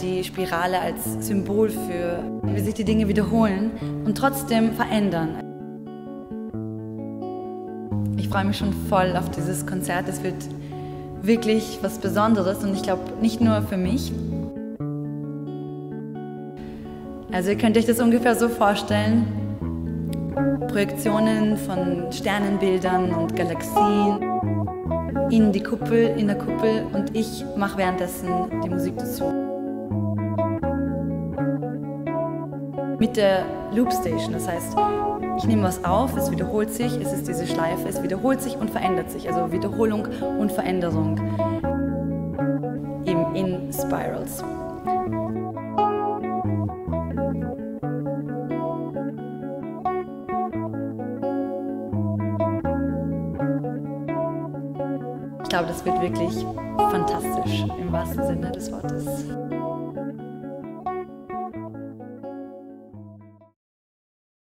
die Spirale als Symbol für, wie sich die Dinge wiederholen und trotzdem verändern. Ich freue mich schon voll auf dieses Konzert. Es wird wirklich was Besonderes und ich glaube nicht nur für mich. Also ihr könnt euch das ungefähr so vorstellen. Projektionen von Sternenbildern und Galaxien in der Kuppel und ich mache währenddessen die Musik dazu. Mit der Loopstation, das heißt, ich nehme was auf, es wiederholt sich, es ist diese Schleife, es wiederholt sich und verändert sich, also Wiederholung und Veränderung eben in Spirals. Ich glaube, das wird wirklich fantastisch im wahrsten Sinne des Wortes.